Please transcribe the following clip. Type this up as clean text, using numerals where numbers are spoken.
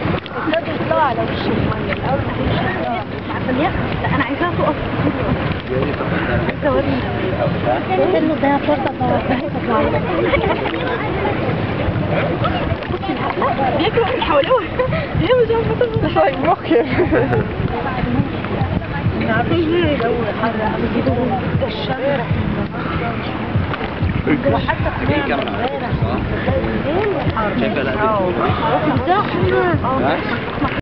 لازم يطلعوا على وش الميه الاول ما تمشي عشان ياخد. لا انا عايزاها تقف عايزه اوريك انه ده فرصه بيجروا من حواليهم هي مش عارفه تطلع شويه مخيف ما عارفش جو حر الشارع وحتى في امبارح الليل حر.